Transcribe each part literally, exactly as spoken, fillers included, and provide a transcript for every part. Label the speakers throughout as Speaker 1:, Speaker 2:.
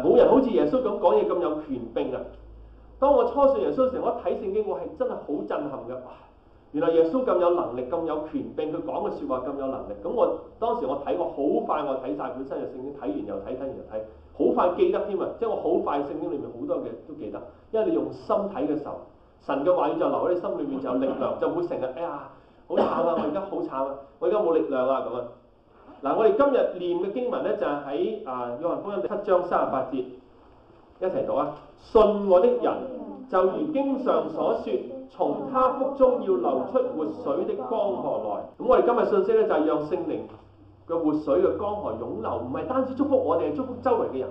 Speaker 1: 誒冇人好似耶穌咁講嘢咁有權柄啊！當我初信耶穌嘅時候，我一睇聖經，我係真係好震撼嘅。哇！原來耶穌咁有能力，咁有權柄，佢講嘅説話咁有能力。咁我當時我睇，我好快我睇晒本身嘅聖經，睇完又睇，睇完又睇，好快記得添啊！即係我好快聖經裏面好多嘅都記得，因為你用心睇嘅時候，神嘅話語就留喺你心裏面，就有力量，就唔會成日哎呀好慘啊！我而家好慘啊！我而家冇力量啊咁啊！嗱，我哋今日念嘅經文咧就係喺啊約翰福音第七章三十八節，一齊讀啊！信我的人就如經上所說，從他腹中要流出活水的江河來。咁我哋今日信息咧就係讓聖靈嘅活水嘅江河湧流，唔係單止祝福我哋，係祝福周圍嘅人。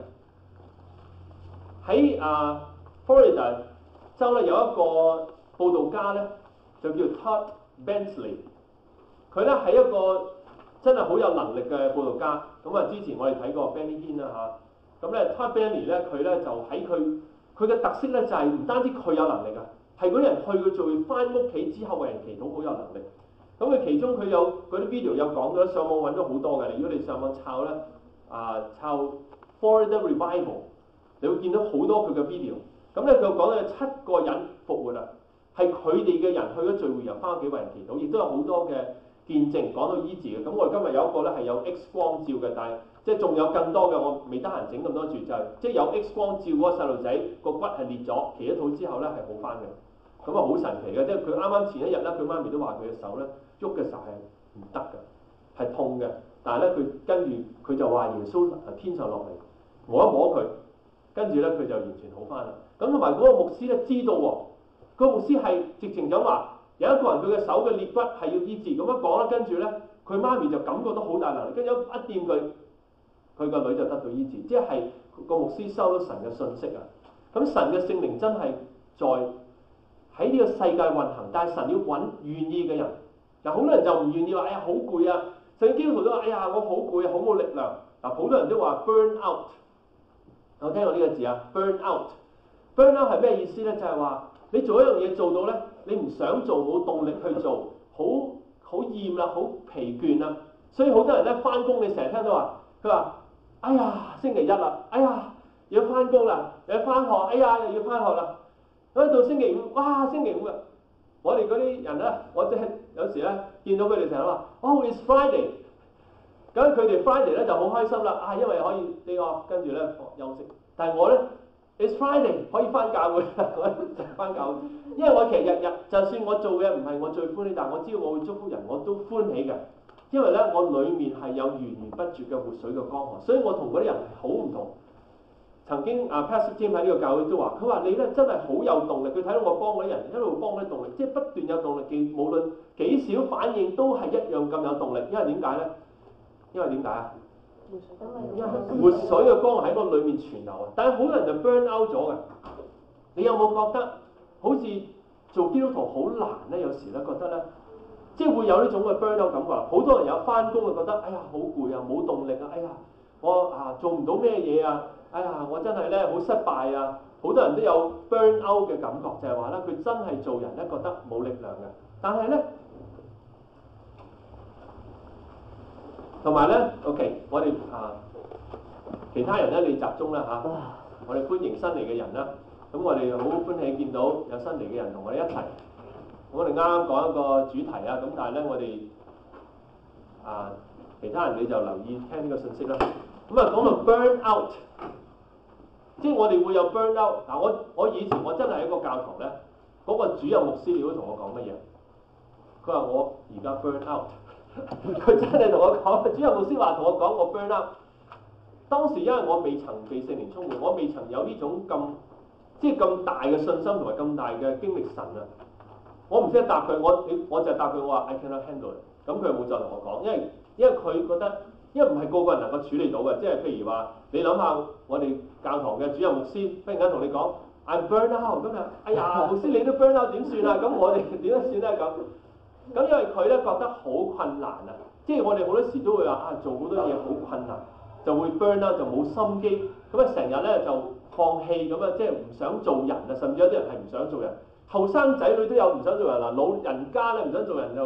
Speaker 1: 喺啊 Florida 州咧有一個佈道家咧，就叫 Todd Bentley， 佢咧係一個真係好有能力嘅佈道家。咁啊，之前我哋睇過 Benny Hinn 啦嚇，咁咧 Todd Bentley 咧佢咧就喺佢佢嘅特色咧就係唔單止佢有能力啊，係嗰啲人去佢做翻屋企之後為人祈禱好有能力。咁佢其中佢有嗰啲 video 有講咗，上網揾咗好多嘅。如果你上網抄咧啊抄 Florida Revival， 你會見到好多佢嘅 video。咁咧佢講咧七個人復活啊，係佢哋嘅人去咗聚會，又翻屋企為人祈禱，亦都有好多嘅見證講到醫治嘅。咁我哋今日有一個咧係有 X 光照嘅，但係即係仲有更多嘅，我未得閒整咁多住，就係即係有 X 光照嗰個細路仔個骨係裂咗，祈咗禱之後咧係好翻嘅。咁啊好神奇嘅，即係佢啱啱前一日咧，佢媽咪都話佢嘅手咧喐嘅時候係唔得嘅，係痛嘅。但係咧佢跟住佢就話耶穌係天上落嚟摸一摸佢，跟住咧佢就完全好翻啦。咁同埋嗰個牧師咧知道喎，個牧師係直情咁話有一個人佢嘅手嘅裂骨係要醫治，咁樣講啦，跟住咧佢媽咪就感覺到好大能力，跟住一掂佢，佢個女就得到醫治，即係個牧師收到神嘅信息啊！咁神嘅聖靈真係在喺呢個世界運行，但係神要揾願意嘅人。嗱，好多人就唔願意話，哎呀好攰啊！甚至基督徒都話，哎呀我好攰啊，好冇力量。嗱，好多人都話 burn out， 有聽過呢個字啊 ？burn out，burn out 係咩意思咧？就係話你做一樣嘢做到咧，你唔想做，冇動力去做，好好厭啦，好疲倦啦。所以好多人咧翻工，你成日聽到話，佢話，哎呀星期一啦，哎呀要翻工啦，又要翻學，哎呀又要翻學啦。咁到星期五，哇星期五啊！我哋嗰啲人咧，我即係有時咧見到佢哋成日話，哦 it's Friday， 咁佢哋 Friday 咧就好開心啦，啊因為可以呢個跟住咧休息。但係我咧 it's Friday 可以翻教會，我就翻教會，因為我其實日日就算我做嘅唔係我最歡喜，但係我知道我會祝福人，我都歡喜嘅，因為咧我裡面係有源源不絕嘅活水嘅江河，所以我同嗰啲人係好唔同。曾經啊 Pastor Tim 喺呢個教會都話，佢話你咧真係好有動力，佢睇到我幫嗰啲人一路幫嗰啲動力，即係不斷有動力，無論幾少反應都係一樣咁有動力。因為點解咧？因為點解啊？因為活水嘅江河喺個裡面傳流啊！但係好多人就 burn out 咗嘅。你有冇覺得好似做基督徒好難咧？有時咧覺得咧，即係會有呢種嘅 burn out 感覺。好多人有翻工就覺得，哎呀好攰啊，冇動力啊，哎呀我啊做唔到咩嘢啊！哎呀，我真係咧好失敗啊！好多人都有 burn out 嘅感覺，就係話咧，佢真係做人咧覺得冇力量嘅。但係咧，同埋咧 ，OK， 我哋啊，其他人咧你集中啦嚇、啊，我哋歡迎新嚟嘅人啦。咁我哋好歡喜見到有新嚟嘅人同我哋一齊。我哋啱啱講一個主題啊，咁但係咧我哋啊，其他人你就留意聽呢個信息啦。咁啊講到 burn out。即係我哋會有 burn out 嗱，我我以前我真係喺個教堂咧，嗰、那個主任牧師你都同我講乜嘢？佢話我而家 burn out， 佢真係同我講，主任牧師話同我講我 burn out。當時因為我未曾被聖靈充滿，我未曾有呢種咁即係咁大嘅信心同埋咁大嘅經歷神啊，我唔識得答佢，我我就答佢我話 I cannot handle it。咁佢冇再同我講，因為因為佢覺得。因為唔係個個人能夠處理到嘅，即係譬如話，你諗下我哋教堂嘅主任牧師忽然間同你講 I'm burn out 咁樣，哎呀牧師你都 burn out 點算啊？咁我哋點樣算咧咁？咁因為佢咧覺得好困難啊，即係我哋好多時都會話啊做好多嘢好困難，就會 burn out 就冇心機，咁啊成日咧就放棄咁啊，即係唔想做人啊，甚至有啲人係唔想做人。後生仔女都有唔想做人嗱，老人家咧唔想做人就即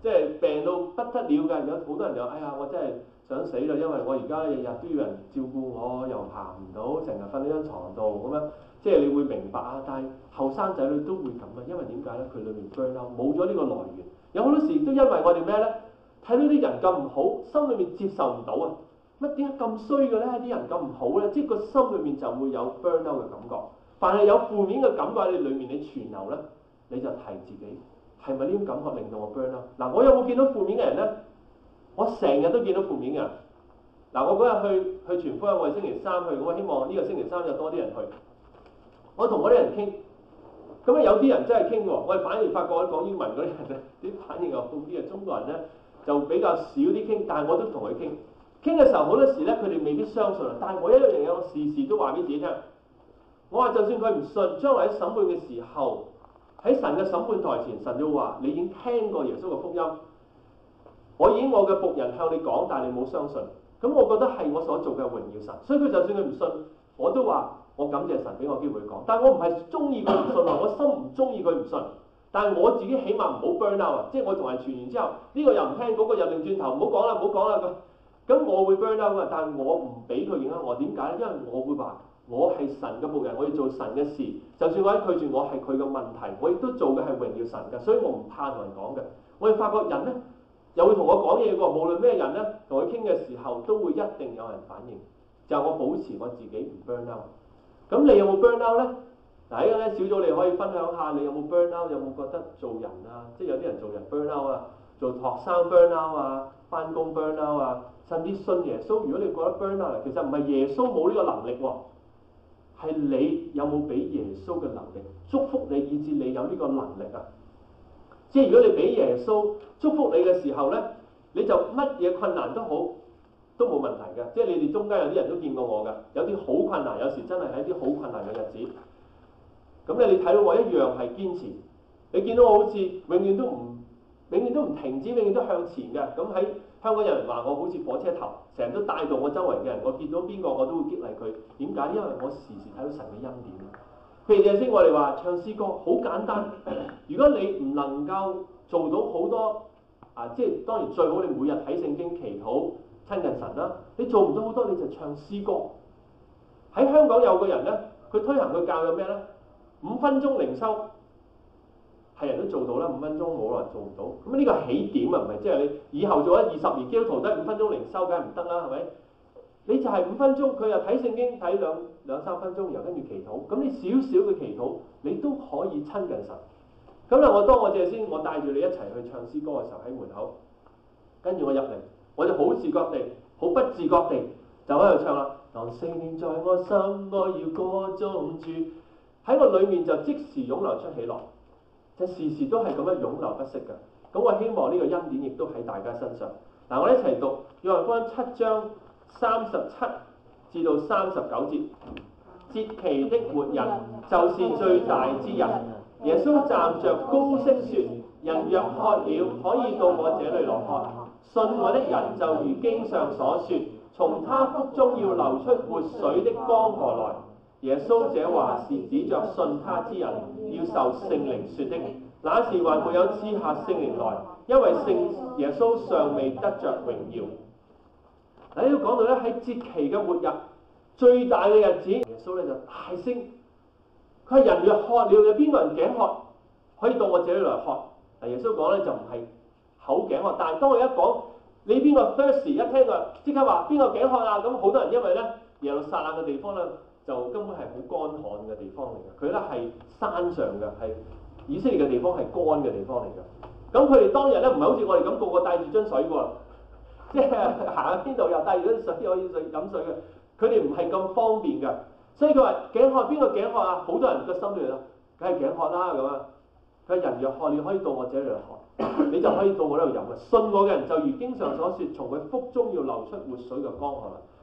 Speaker 1: 即係病到不得了嘅，有好多人就哎呀我真係想死啦，因為我而家日日都要人照顧我，又行唔到，成日瞓喺張床度咁樣。即係你會明白啊，但係後生仔女都會咁啊，因為點解咧？佢裏面 burn out 冇咗呢個來源，有好多時都因為我哋咩咧？睇到啲人咁唔好，心裏面接受唔到啊！乜點解咁衰嘅咧？啲人咁唔好咧，即係個心裏面就會有 burn out 嘅感覺。凡係有負面嘅感覺喺你裏面，你存留咧，你就提自己係咪呢種感覺令到我 burn out？嗱，我有冇見到負面嘅人咧？我成日都見到負面嘅人。嗱，我嗰日去去傳福音，我係星期三去，我希望呢個星期三有多啲人去。我同嗰啲人傾，咁啊有啲人真係傾喎，我哋反而發覺講英文嗰啲人咧，啲反應又好啲啊。中國人咧就比較少啲傾，但係我都同佢傾。傾嘅時候好多時咧，佢哋未必相信啊。但係我一樣嘢，我時時都話俾自己聽。我話就算佢唔信，將來喺審判嘅時候，喺神嘅審判台前，神就話：你已經聽過耶穌嘅福音，我已經我嘅僕人向你講，但係你冇相信。咁我覺得係我所做嘅榮耀神，所以佢就算佢唔信，我都話。我感謝神俾我機會講，但係我唔係中意佢唔信啊，我心唔中意佢唔信。但係我自己起碼唔好 burn out 啊，即係我同人傳完之後，呢個又唔聽，嗰個又擰轉頭，唔好講啦，唔好講啦咁。咁我會 burn out 啊，但係我唔俾佢影響我。點解咧？因為我會話我係神嘅僕人，我要做神嘅事。就算我喺拒絕，我係佢嘅問題，我亦都做嘅係榮耀神嘅，所以我唔怕同人講嘅。我哋發覺人咧又會同我講嘢喎，無論咩人咧，同佢傾嘅時候都會一定有人反應，就係我保持我自己唔 burn out。咁你有冇 burn out 咧？嗱，呢個咧小組你可以分享下，你有冇 burn out？有冇覺得做人啊？即係有啲人做人 burn out 啊，做學生 burn out 啊，翻工 burn out 啊，甚至信耶穌。如果你覺得 burn out，其實唔係耶穌冇呢個能力喎，係你有冇俾耶穌嘅能力祝福你，以致你有呢個能力啊？即係如果你俾耶穌祝福你嘅時候咧，你就乜嘢困難都好。都冇問題嘅，即係你哋中間有啲人都見過我㗎，有啲好困難，有時真係喺啲好困難嘅日子。咁咧，你睇到我一樣係堅持。你見到我好似永遠都唔，永遠都唔停止，永遠都向前嘅。咁喺香港有人話我好似火車頭，成日都帶動我周圍嘅人。我見到邊個我都會激勵佢。點解？因為我時時睇到神嘅恩典。譬如頭先我哋話唱詩歌好簡單，如果你唔能夠做到好多啊，即係當然最好你每日睇聖經祈禱。親近神啦，你做唔到好多你就唱詩歌。喺香港有個人咧，佢推行佢教有咩咧？五分鐘靈修，係人都做到啦。五分鐘冇人做唔到。咁呢個起點啊，唔係即係你以後做咗二十年基督徒都係五分鐘靈修，梗係唔得啦，係咪？你就係五分鐘，佢又睇聖經睇兩兩三分鐘，然後跟住祈禱。咁你少少嘅祈禱，你都可以親近神。咁咧，我當我借先，我帶住你一齊去唱詩歌嘅時候喺門口，跟住我入嚟。我就好自覺地、好不自覺地就喺度唱啦。當聖靈在我心，我要歌頌主，喺我裏面就即時湧流出喜樂，就時時都係咁樣湧流不息嘅。咁我希望呢個恩典亦都喺大家身上。嗱，我哋一齊讀約翰福音七章三十七至到三十九節。節期的末日就是最大之日。耶穌站着高聲說：人若渴了，可以到我這裏來喝。信我的人就如經上所說，從他腹中要流出活水的江河來。耶穌這話是指着信他之人要受聖靈說的。那時還沒有賜下聖靈來，因為聖耶穌尚未得着榮耀。喺呢度講到咧，喺節期嘅末日最大嘅日子，耶穌咧就大聲，佢係人若渴了，有邊個人頸渴可以到我這裏來喝？嗱，耶穌講咧就唔係口頸渴，但係當佢一講你邊個 thirsty， 一聽佢即刻話邊個頸渴啊？咁好多人因為咧耶路撒冷嘅地方咧就根本係好乾旱嘅地方嚟嘅，佢咧係山上嘅，係以色列嘅地方係乾嘅地方嚟嘅。咁佢哋當日咧唔係好似我哋咁個個帶住樽水喎，即係行去邊度又帶住樽水可以水飲水嘅。佢哋唔係咁方便嘅，所以佢話頸渴，邊個頸渴啊？好多人個心裏啦，梗係頸渴啦咁啊！佢人若渴，你可以到我這裏來喝，你就可以到我呢度飲啊！信我嘅人就如經上所說，從佢腹中要流出活水嘅江河啦。